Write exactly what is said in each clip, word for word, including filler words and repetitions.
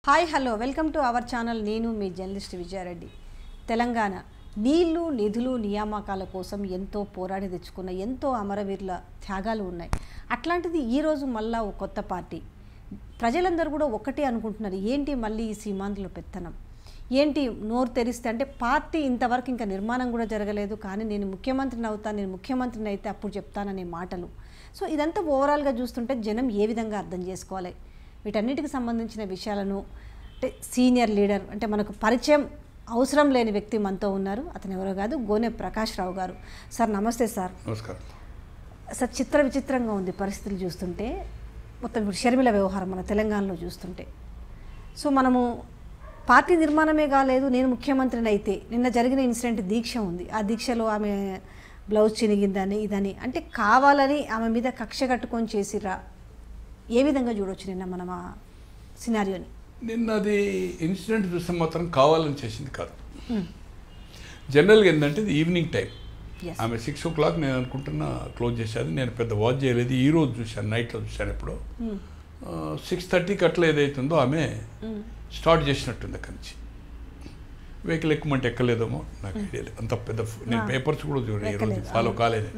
Hi hello welcome to our channel. నేను మీ journalist Vijaya Reddy. Telangana నీళ్లు నిధులు నియామకాల కోసం ఎంతో పోరాడి తెచ్చుకున్న ఎంతో అమరవీరుల త్యాగాలు ఉన్నాయి. అట్లాంటిది ఈరోజు మళ్ళా ఒక కొత్త పార్టీ, ప్రజలందరూ కూడా ఒకటే అనుకుంటున్నారు, ఏంటి మళ్ళీ ఈ సీమాంధ్రలో పెత్తనం, ఏంటి నోరు తెరిస్తే అంటే పార్టీ ఇంతవరకు ఇంకా నిర్మాణం కూడా జరగలేదు, కానీ నేను ముఖ్యమంత్రిని అవుతాను, నేను ముఖ్యమంత్రిని అయితే అప్పుడు చెప్తాననే మాటలు. సో ఇదంతా ఓవరాల్గా చూస్తుంటే జనం ఏ విధంగా అర్థం చేసుకోవాలి, వీటన్నిటికి సంబంధించిన విషయాలను అంటే సీనియర్ లీడర్ అంటే మనకు పరిచయం అవసరం లేని వ్యక్తి మనతో ఉన్నారు. అతను ఎవరో కాదు, గోనె ప్రకాష్ రావు గారు. సార్ నమస్తే. సార్ నమస్కారం. సార్ చిత్ర విచిత్రంగా ఉంది పరిస్థితులు చూస్తుంటే, మొత్తం ఇప్పుడు షర్మిల వ్యవహారం మన తెలంగాణలో చూస్తుంటే, సో మనము పార్టీ నిర్మాణమే కాలేదు, నేను ముఖ్యమంత్రిని అయితే నిన్న జరిగిన ఇన్సిడెంట్ దీక్ష ఉంది, ఆ దీక్షలో ఆమె బ్లౌజ్ చినిగిందని ఇదని అంటే కావాలని ఆమె మీద కక్ష కట్టుకొని చేసిరా, ఏ విధంగా చూడవచ్చు నిన్న మనం ఆ సినారియోని? నిన్న అది ఇన్సిడెంట్ చూస్తే మాత్రం కావాలని చేసింది కాదు. జనరల్గా ఏంటంటే ఇది ఈవినింగ్ టైం, ఆమె సిక్స్ ఓ క్లాక్ నేను అనుకుంటున్నా క్లోజ్ చేసేది. నేను పెద్ద వాచ్ చేయలేదు, ఈ రోజు చూశాను, నైట్లో చూశాను. ఎప్పుడో సిక్స్ థర్టీకి అట్లా ఏదైతుందో ఆమె స్టార్ట్ చేసినట్టుంది అక్కడి నుంచి. వెహికల్ ఎక్కుమంటే ఎక్కలేదేమో నాకు ఐడియా లేదు, అంత పెద్ద నేను పేపర్స్ కూడా చూడలేదు, ఈరోజు ఫాలో కాలేదు.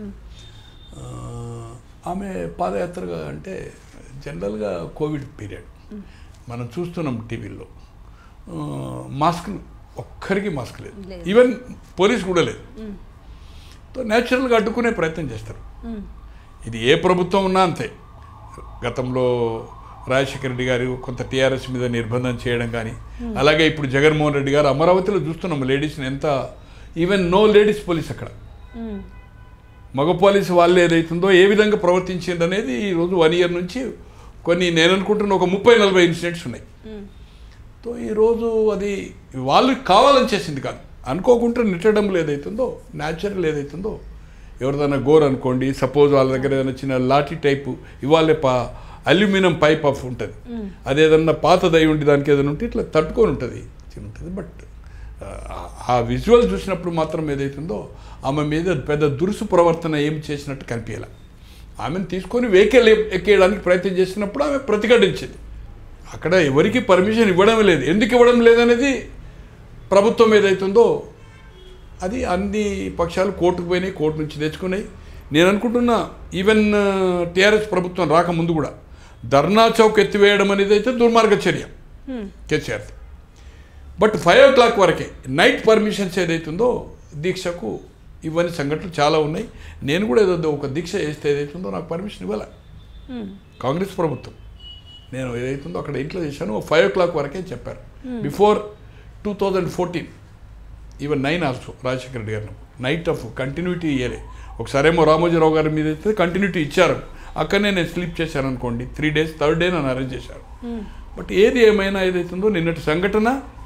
ఆమె పాదయాత్రగా అంటే జనరల్గా కోవిడ్ పీరియడ్ మనం చూస్తున్నాం టీవీలో, మాస్క్ ఒక్కరికి మాస్క్ లేదు, ఈవెన్ పోలీస్ కూడా లేదు. సో న్యాచురల్గా అడ్డుకునే ప్రయత్నం చేస్తారు. ఇది ఏ ప్రభుత్వం ఉన్నా అంతే. గతంలో రాజశేఖర రెడ్డి గారు కొంత టీఆర్ఎస్ మీద నిర్బంధం చేయడం కానీ, అలాగే ఇప్పుడు జగన్మోహన్ రెడ్డి గారు అమరావతిలో చూస్తున్నాం లేడీస్ని ఎంత, ఈవెన్ నో లేడీస్ పోలీస్ అక్కడ, మగ పోలీసు వాళ్ళు ఏదైతుందో ఏ విధంగా ప్రవర్తించింది అనేది ఈరోజు వన్ ఇయర్ నుంచి కొన్ని నేను అనుకుంటున్న ఒక ముప్పై నలభై ఇన్సిడెంట్స్ ఉన్నాయి. సో ఈరోజు అది వాళ్ళు కావాలని చేసింది కాదు, అనుకోకుండా నెట్టడంలో ఏదైతుందో న్యాచురల్ ఏదైతుందో, ఎవరిదైనా గోర్ అనుకోండి, సపోజ్ వాళ్ళ దగ్గర ఏదైనా చిన్న లాఠీ టైపు ఇవాళ పా అల్యూమినియం పైప్ ఆఫ్ ఉంటుంది, అదేదన్నా పాతదై ఉండి దానికి ఏదైనా ఉంటే ఇట్లా తట్టుకొని ఉంటుంది ఉంటుంది. బట్ ఆ విజువల్ చూసినప్పుడు మాత్రం ఏదైతుందో ఆమె మీద పెద్ద దురుసు ప్రవర్తన ఏం చేసినట్టు కనిపించాల. ఆమెను తీసుకొని వెహికల్ ఎక్కేయడానికి ప్రయత్నం చేసినప్పుడు ఆమె ప్రతిఘటించింది. అక్కడ ఎవరికి పర్మిషన్ ఇవ్వడం లేదు, ఎందుకు ఇవ్వడం లేదనేది ప్రభుత్వం ఏదైతుందో అది అన్ని పక్షాలు కోర్టుకు పోయినాయి, కోర్టు నుంచి తెచ్చుకున్నాయి. నేను అనుకుంటున్నా ఈవెన్ టీఆర్ఎస్ ప్రభుత్వం రాకముందు కూడా ధర్నా చౌక్ ఎత్తివేయడం అనేది అయితే దుర్మార్గ చర్య KCR. But five o'clock వరకే నైట్ పర్మిషన్స్ ఏదైతుందో దీక్షకు ఇవన్నీ సంఘటనలు చాలా ఉన్నాయి. నేను కూడా ఏదో ఒక దీక్ష చేస్తే ఏదైతుందో నాకు పర్మిషన్ ఇవ్వాలి కాంగ్రెస్ ప్రభుత్వం. నేను ఏదైతుందో అక్కడ ఇంట్లో చేశాను, ఫైవ్ ఓ క్లాక్ వరకే చెప్పారు. Before two thousand fourteen even nine also Rajasekhara Reddy garu night of continuity ఇయ్యలే. ఒకసారేమో రామోజీరావు గారి మీద అయితే కంటిన్యూటీ ఇచ్చారు, అక్కడనే నేను స్లీప్ చేశాను అనుకోండి, త్రీ డేస్ థర్డ్ డే నన్ను అరేంజ్ చేశారు. బట్ ఏది ఏమైనా ఏదైతుందో నిన్నటి సంఘటన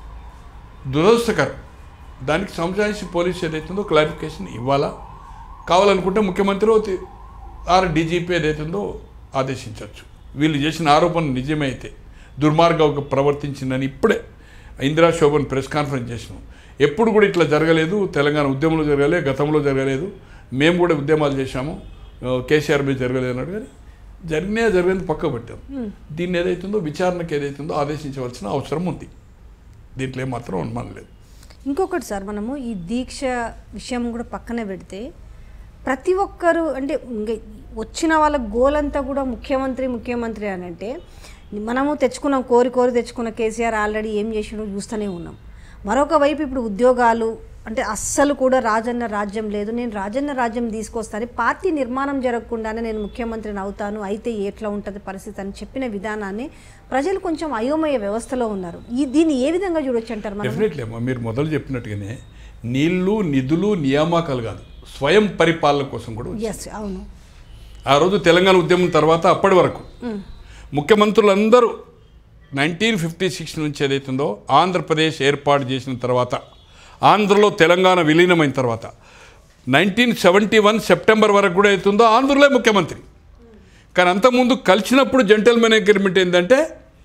దురదృష్టకరం. దానికి సంబంధించి పోలీసు ఏదైతుందో క్లారిఫికేషన్ ఇవ్వాలా, కావాలనుకుంటే ముఖ్యమంత్రి ఆర్ డీజీపీ ఏదైతుందో ఆదేశించవచ్చు. వీళ్ళు చేసిన ఆరోపణ నిజమే అయితే దుర్మార్గంగా ప్రవర్తించిందని ఇప్పుడే ఇందిరా శోభన్ ప్రెస్ కాన్ఫరెన్స్ చేసినాం. ఎప్పుడు కూడా ఇట్లా జరగలేదు, తెలంగాణ ఉద్యమంలో జరగలేదు, గతంలో జరగలేదు, మేము కూడా ఉద్యమాలు చేశాము, కేసీఆర్ మీద జరగలేదు అన్నాడు. కానీ జరిగినా జరిగేది పక్క పెట్టాం. దీన్ని ఏదైతుందో విచారణకు ఏదైతుందో ఆదేశించవలసిన అవసరం ఉంది, దీంట్లో ఏమాత్రం అనుమానం లేదు. ఇంకొకటి సార్, మనము ఈ దీక్ష విషయం కూడా పక్కన పెడితే ప్రతి ఒక్కరు అంటే వచ్చిన వాళ్ళ గోల్ అంతా కూడా ముఖ్యమంత్రి ముఖ్యమంత్రి అని అంటే, మనము తెచ్చుకున్నాం, కోరి కోరి తెచ్చుకున్న కేసీఆర్ ఆల్రెడీ ఏం చేసినో చూస్తూనే ఉన్నాం. మరొక వైపు ఇప్పుడు ఉద్యోగాలు అంటే అస్సలు కూడా రాజన్న రాజ్యం లేదు, నేను రాజన్న రాజ్యం తీసుకొస్తాను, పార్టీ నిర్మాణం జరగకుండానే నేను ముఖ్యమంత్రిని అవుతాను, అయితే ఎట్లా ఉంటుంది పరిస్థితి అని చెప్పిన విధానాన్ని ప్రజలు కొంచెం అయోమయ వ్యవస్థలో ఉన్నారు. ఈ దీన్ని ఏ విధంగా చూడొచ్చు అంటారు? డెఫినెట్లీ అమ్మా, మీరు మొదలు చెప్పినట్టుగానే నీళ్లు నిధులు నియామకాలు కాదు, స్వయం పరిపాలన కోసం కూడా. అవును, ఆ రోజు తెలంగాణ ఉద్యమం తర్వాత అప్పటి వరకు ముఖ్యమంత్రులందరూ నైన్టీన్ ఫిఫ్టీ సిక్స్ నుంచి ఏదైతుందో ఆంధ్రప్రదేశ్ ఏర్పాటు చేసిన తర్వాత, ఆంధ్రలో తెలంగాణ విలీనమైన తర్వాత నైన్టీన్ సెవెంటీ వన్ సెప్టెంబర్ వరకు కూడా అవుతుందో ఆంధ్రలో ముఖ్యమంత్రి. కానీ అంతకుముందు కలిసినప్పుడు జెంటల్మెన్ అగ్రిమెంట్ ఏంటంటే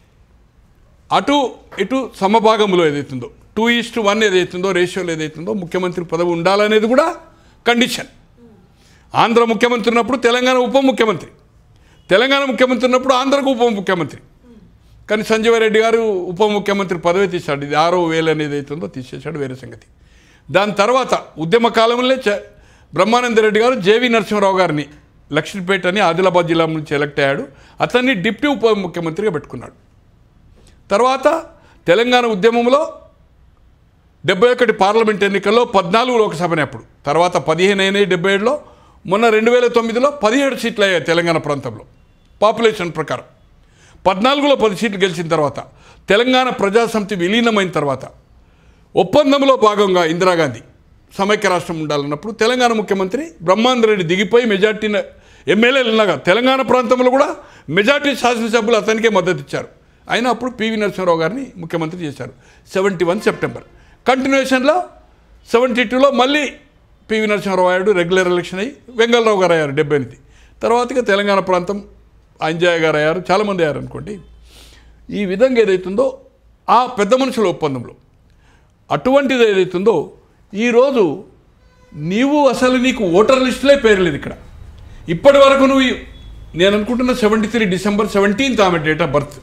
అటు ఇటు సమభాగంలో ఏదైతుందో టూ ఈస్ట్ వన్ ఏదైతుందో రేషియోలో ఏదైతుందో ముఖ్యమంత్రి పదవి ఉండాలనేది కూడా కండిషన్. ఆంధ్ర ముఖ్యమంత్రి ఉన్నప్పుడు తెలంగాణ ఉప ముఖ్యమంత్రి, తెలంగాణ ముఖ్యమంత్రి ఉన్నప్పుడు ఆంధ్రకు ఉప ముఖ్యమంత్రి. కానీ సంజీవ రెడ్డి గారు ఉప ముఖ్యమంత్రి పదవి తీశాడు. ఇది ఆరో వేలు అనేది అవుతుందో తీసేశాడు, వేరే సంగతి. దాని తర్వాత ఉద్యమ కాలంలో చ బ్రహ్మానంద రెడ్డి గారు జేవి నరసింహారావు గారిని లక్ష్మీపేట అని ఆదిలాబాద్ జిల్లా నుంచి ఎలక్ట్ అయ్యాడు. అతన్ని డిప్యూటీ ఉప ముఖ్యమంత్రిగా పెట్టుకున్నాడు. తర్వాత తెలంగాణ ఉద్యమంలో డెబ్బై ఒకటి పార్లమెంట్ ఎన్నికల్లో పద్నాలుగు లోక్సభనే అప్పుడు, తర్వాత పదిహేను అయినాయి డెబ్బై ఏడులో, మొన్న రెండు వేల తొమ్మిదిలో పదిహేడు సీట్లు అయ్యాయి తెలంగాణ ప్రాంతంలో పాపులేషన్ ప్రకారం. పద్నాలుగులో పది సీట్లు గెలిచిన తర్వాత తెలంగాణ ప్రజాసమితి విలీనమైన తర్వాత ఒప్పందంలో భాగంగా ఇందిరాగాంధీ సమైక్య రాష్ట్రం ఉండాలన్నప్పుడు తెలంగాణ ముఖ్యమంత్రి బ్రహ్మానంద రెడ్డి దిగిపోయి మెజార్టీ ఎమ్మెల్యేలు ఉన్నాగా తెలంగాణ ప్రాంతంలో కూడా మెజార్టీ శాసనసభ్యులు అతనికే మద్దతు ఇచ్చారు. అయినా అప్పుడు పివి నరసింహారావు గారిని ముఖ్యమంత్రి చేశారు. సెవెంటీ వన్ సెప్టెంబర్ కంటిన్యూషన్లో సెవెంటీ టూలో మళ్ళీ పివి నరసింహారావు అయ్యాడు, రెగ్యులర్ ఎలక్షన్ అయ్యి వెంగళరావు గారు అయ్యారు డెబ్బై ఎనిమిది. తర్వాతగా తెలంగాణ ప్రాంతం అంజయ్య గారు అయ్యారు, చాలామంది అయ్యారు అనుకోండి. ఈ విధంగా ఏదైతుందో ఆ పెద్ద మనుషుల ఒప్పందంలో అటువంటిది ఏదైతుందో ఈరోజు నీవు అసలు నీకు ఓటర్ లిస్టులే పేరు లేదు ఇక్కడ. ఇప్పటి వరకు నువ్వు నేను అనుకుంటున్న సెవెంటీ త్రీ డిసెంబర్ సెవెంటీన్త్ ఆమె డేట్ ఆఫ్ బర్త్,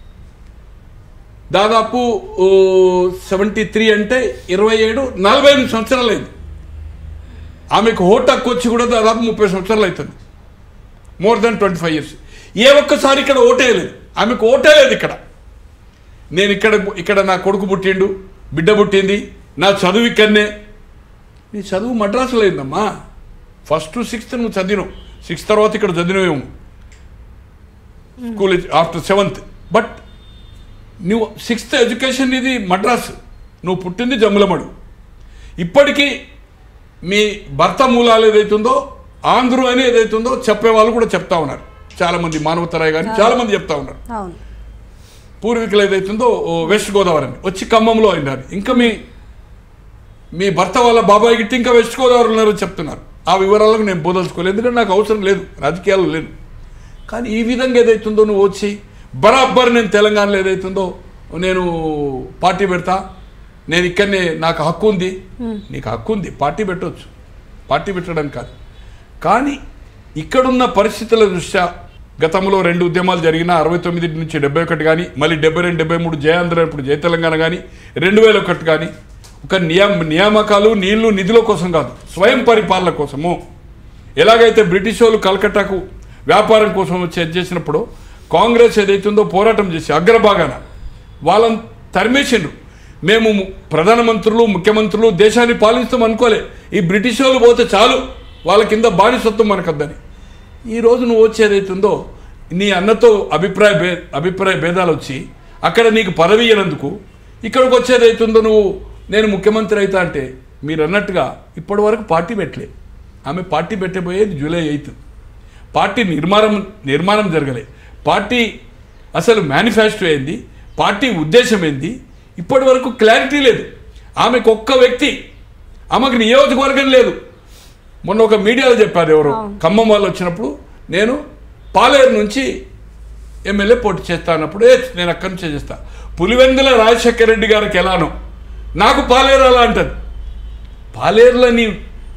దాదాపు సెవెంటీ త్రీ అంటే ఇరవై ఏడు నలభై ఎనిమిది సంవత్సరాలు అయింది. ఆమెకు ఓటు హక్కు వచ్చి కూడా దాదాపు ముప్పై సంవత్సరాలు అవుతుంది, more than twenty five years. ఏ ఒక్కసారి ఇక్కడ ఓటేయలేదు, ఆమెకు ఓటేయలేదు ఇక్కడ. నేను ఇక్కడ ఇక్కడ నా కొడుకు పుట్టిండు, బిడ్డ పుట్టింది, నా చదువు ఇక్కడనే. నీ చదువు మద్రాసులో అయిందమ్మా. ఫస్ట్ సిక్స్త్ నువ్వు చదివినావు, సిక్స్త్ తర్వాత ఇక్కడ చదివినవేమో స్కూల్ ఆఫ్టర్ సెవెంత్. బట్ నువ్వు సిక్స్త్ ఎడ్యుకేషన్ ఇది మద్రాసు, నువ్వు పుట్టింది జమ్ములమడు. ఇప్పటికీ మీ భర్త మూలాలు ఏదైతుందో ఆంధ్రు అని ఏదైతుందో చెప్పేవాళ్ళు కూడా చెప్తా ఉన్నారు చాలామంది, మానవతరాయ్ కానీ చాలామంది చెప్తా ఉన్నారు. పూర్వీకులు ఏదైతుందో వెస్ట్ గోదావరి అని వచ్చి ఖమ్మంలో అయినారు. ఇంకా మీ మీ భర్త వాళ్ళ బాబాయ్ గిట్టి ఇంకా వెస్ట్ గోదావరి ఉన్నారని చెప్తున్నారు. ఆ వివరాలకు నేను పోదలుచుకోలేదు, ఎందుకంటే నాకు అవసరం లేదు, రాజకీయాలు లేదు. కానీ ఈ విధంగా ఏదైతుందో నువ్వు వచ్చి బరాబర్ నేను తెలంగాణలో ఏదైతుందో నేను పార్టీ పెడతా, నేను ఇక్కడనే నాకు హక్కు ఉంది. నీకు హక్కు ఉంది, పార్టీ పెట్టవచ్చు, పార్టీ పెట్టడం కాదు. కానీ ఇక్కడున్న పరిస్థితుల దృష్ట్యా గతంలో రెండు ఉద్యమాలు జరిగిన అరవై తొమ్మిది నుంచి డెబ్బై ఒకటి కానీ, మళ్ళీ డెబ్బై రెండు డెబ్బై మూడు జయాంధ్ర, ఇప్పుడు జయ తెలంగాణ కానీ, రెండు వేల ఒకటి కానీ ఒక నియామ నియామకాలు నీళ్లు నిధుల కోసం కాదు, స్వయం పరిపాలన కోసము. ఎలాగైతే బ్రిటిష్ వాళ్ళు కలకట్టాకు వ్యాపారం కోసం వచ్చి చేసినప్పుడు కాంగ్రెస్ ఏదైతుందో పోరాటం చేసి అగ్రభాగాన వాళ్ళని తరిమేసిండ్రు. మేము ప్రధానమంత్రులు ముఖ్యమంత్రులు దేశాన్ని పాలిస్తాం అనుకోలే, ఈ బ్రిటిష్ వాళ్ళు పోతే చాలు, వాళ్ళ కింద బానిసత్వం మనకద్దని. ఈరోజు నువ్వు వచ్చేదైతుందో నీ అన్నతో అభిప్రాయ భే అభిప్రాయ భేదాలు వచ్చి అక్కడ నీకు పదవి ఇవ్వనందుకు ఇక్కడికి వచ్చేదైతుందో నువ్వు నేను ముఖ్యమంత్రి అవుతా అంటే మీరు అన్నట్టుగా ఇప్పటి వరకు పార్టీ పెట్టలే. ఆమె పార్టీ పెట్టబోయేది జూలై ఎయిత్. పార్టీ నిర్మాణం నిర్మాణం జరగలే, పార్టీ అసలు మేనిఫెస్టో ఏంది, పార్టీ ఉద్దేశం ఏంది, ఇప్పటి వరకు క్లారిటీ లేదు. ఆమెకు ఒక్క వ్యక్తి, ఆమెకు నియోజకవర్గం లేదు. మొన్న ఒక మీడియాలో చెప్పారు ఎవరు, ఖమ్మం వాళ్ళు వచ్చినప్పుడు నేను పాలేరు నుంచి ఎమ్మెల్యే పోటీ చేస్తా అన్నప్పుడు ఏ నేను అక్కడి నుంచే చేస్తా. పులివెందుల రాజశేఖర రెడ్డి గారికి ఎలానో నాకు పాలేరు అలా అంటది. పాలేరులో నీ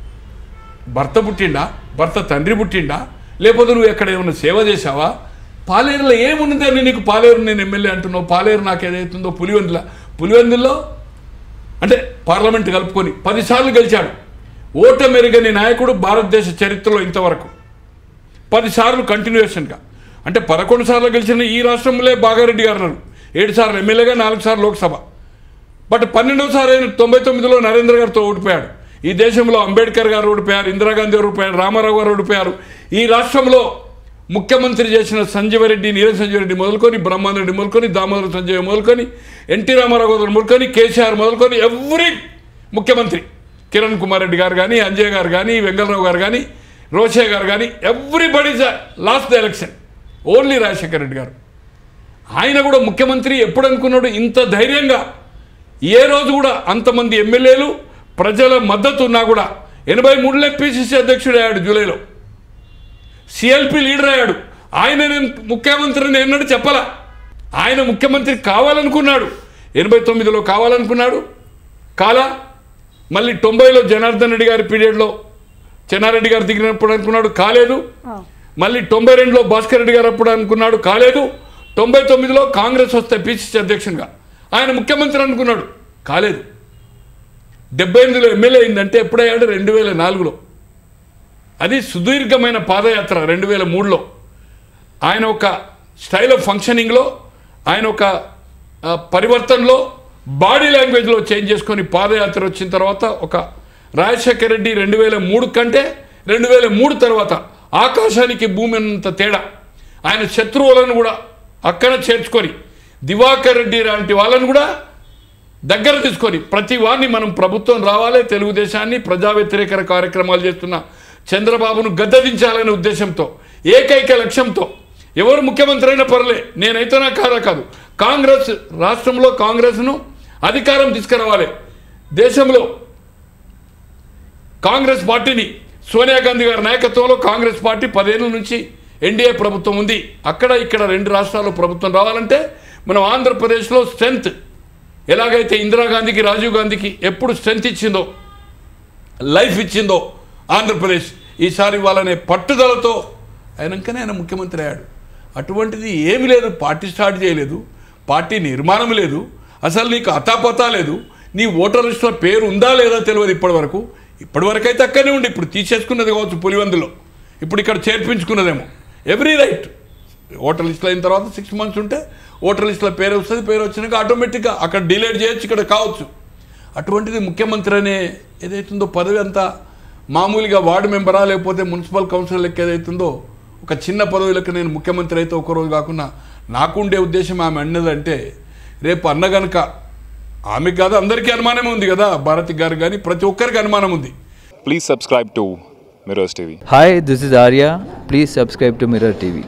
భర్త పుట్టిండా, భర్త తండ్రి పుట్టిండా, లేకపోతే నువ్వు ఎక్కడ ఏమైనా సేవ చేసావా? పాలేరులో ఏమున్నదని నీకు పాలేరు నేను ఎమ్మెల్యే అంటున్నావు? పాలేరు నాకు ఏదైతుందో పులివెందుల పులివెందుల్లో అంటే పార్లమెంట్ కలుపుకొని పదిసార్లు గెలిచాడు. ఓటమెరుగని నాయకుడు భారతదేశ చరిత్రలో ఇంతవరకు పదిసార్లు కంటిన్యూషన్గా, అంటే పదకొండు సార్లు గెలిచిన ఈ రాష్ట్రంలో బాగారెడ్డి గారు ఉన్నారు, ఏడు సార్లు ఎమ్మెల్యేగా, నాలుగు సార్లు లోక్సభ. బట్ పన్నెండోసారి ఆయన తొంభై తొమ్మిదిలో నరేంద్ర గారితో ఓడిపోయాడు. ఈ దేశంలో అంబేద్కర్ గారు ఓడిపోయారు, ఇందిరాగాంధీ గారు ఓడిపోయారు, రామారావు గారు ఓడిపోయారు. ఈ రాష్ట్రంలో ముఖ్యమంత్రి చేసిన సంజీవరెడ్డి, నీర సంజీవరెడ్డి మొదలుకొని, బ్రహ్మానంద రెడ్డి మొదలుకొని, దామోదర సంజయ్ మొదలుకొని, ఎన్టీ రామారావు గారు మొదలుకొని, కేసీఆర్ మొదలుకొని ఎవ్రీ ముఖ్యమంత్రి, కిరణ్ కుమార్ రెడ్డి గారు కానీ, అంజయ్ గారు కానీ, వెంగళరావు గారు కానీ, రోషే గారు కానీ, everybody lost the election. Only Rajasekhara Reddy garu ఆయన కూడా ముఖ్యమంత్రి ఎప్పుడు అనుకున్నాడు ఇంత ధైర్యంగా? ఏ రోజు కూడా అంతమంది ఎమ్మెల్యేలు ప్రజల మద్దతు ఉన్నా కూడా ఎనభై మూడులో పిసిసి అధ్యక్షుడు అయ్యాడు, జూలైలో సిఎల్పి లీడర్ అయ్యాడు. ఆయన నేను ముఖ్యమంత్రిని ఎన్నడూ చెప్పలా. ఆయన ముఖ్యమంత్రి కావాలనుకున్నాడు, ఎనభై తొమ్మిదిలో కావాలనుకున్నాడు, కాలా. మళ్ళీ తొంభైలో జనార్దన్ రెడ్డి గారి పీరియడ్లో చెన్నారెడ్డి గారు దిగినప్పుడు అనుకున్నాడు, కాలేదు. మళ్ళీ తొంభై రెండులో భాస్కర్ రెడ్డి గారు అప్పుడు అనుకున్నాడు, కాలేదు. తొంభై తొమ్మిదిలో కాంగ్రెస్ వస్తే పిసిసి అధ్యక్షునిగా ఆయన ముఖ్యమంత్రి అనుకున్నాడు, కాలేదు. డెబ్బై ఎనిమిదిలో ఎమ్మెల్యే అయిందంటే ఎప్పుడయ్యాడు? రెండు వేల నాలుగులో. అది సుదీర్ఘమైన పాదయాత్ర. రెండు వేల మూడులో ఆయన ఒక స్టైల్ ఆఫ్ ఫంక్షనింగ్లో, ఆయన ఒక పరివర్తనలో, బాడీ లాంగ్వేజ్లో చేంజ్ చేసుకొని పాదయాత్ర వచ్చిన తర్వాత ఒక రాజశేఖర రెడ్డి రెండు వేల మూడు కంటే రెండు వేల మూడు తర్వాత ఆకాశానికి భూమి అంత తేడా. ఆయన శత్రువులను కూడా అక్కన చేర్చుకొని దివాకర్ రెడ్డి లాంటి వాళ్ళను కూడా దగ్గర తీసుకొని ప్రతి వారిని మనం ప్రభుత్వం రావాలి, తెలుగుదేశాన్ని ప్రజా వ్యతిరేక కార్యక్రమాలు చేస్తున్న చంద్రబాబును గద్దెదించాలనే ఉద్దేశంతో, ఏకైక లక్ష్యంతో ఎవరు ముఖ్యమంత్రి అయినా పర్లే, నేనైతేనా కాదా కాదు, కాంగ్రెస్ రాష్ట్రంలో కాంగ్రెస్ను అధికారం తీసుకురావాలి. దేశంలో కాంగ్రెస్ పార్టీని సోనియా గాంధీ గారి నాయకత్వంలో కాంగ్రెస్ పార్టీ పదేళ్ళ నుంచి ఎన్డీఏ ప్రభుత్వం ఉంది. అక్కడ ఇక్కడ రెండు రాష్ట్రాల్లో ప్రభుత్వం రావాలంటే మనం ఆంధ్రప్రదేశ్లో స్ట్రెంత్ ఎలాగైతే ఇందిరాగాంధీకి రాజీవ్ గాంధీకి ఎప్పుడు స్ట్రెంత్ ఇచ్చిందో, లైఫ్ ఇచ్చిందో ఆంధ్రప్రదేశ్ ఈసారి వాళ్ళనే పట్టుదలతో అయినాకనే ఆయన ముఖ్యమంత్రి అయ్యాడు. అటువంటిది ఏమీ లేదు. పార్టీ స్టార్ట్ చేయలేదు, పార్టీ నిర్మాణం లేదు, అసలు నీకు అతాపతా లేదు, నీ ఓటర్ లిస్టులో పేరు ఉందా లేదా తెలియదు ఇప్పటివరకు. ఇప్పటివరకు అయితే అక్కడనే ఉండి ఇప్పుడు తీసేసుకున్నది కావచ్చు పులివెందులో, ఇప్పుడు ఇక్కడ చేర్పించుకున్నదేమో. ఎవ్రీ రైట్ ఓటర్ లిస్టులో అయిన తర్వాత సిక్స్ మంత్స్ ఉంటే ఓటర్ లిస్టులో పేరు వస్తుంది, పేరు వచ్చినాక ఆటోమేటిక్గా అక్కడ డిలేట్ చేయొచ్చు, ఇక్కడ కావచ్చు. అటువంటిది ముఖ్యమంత్రి అనే ఏదైతుందో పదవి అంతా మామూలుగా వార్డు మెంబరా లేకపోతే మున్సిపల్ కౌన్సిలర్ లెక్క ఏదైతుందో ఒక చిన్న పదవి లెక్క నేను ముఖ్యమంత్రి అయితే ఒకరోజు కాకుండా నాకుండే ఉద్దేశం ఆమె అన్నదంటే రేపు అన్న కనుక ఆమెకు కాదు అందరికీ అనుమానం ఉంది కదా, భారతి గారు కానీ ప్రతి ఒక్కరికి అనుమానం ఉంది. Please subscribe to Mirrors T V. Hi, this is Arya. Please subscribe to Mirror T V.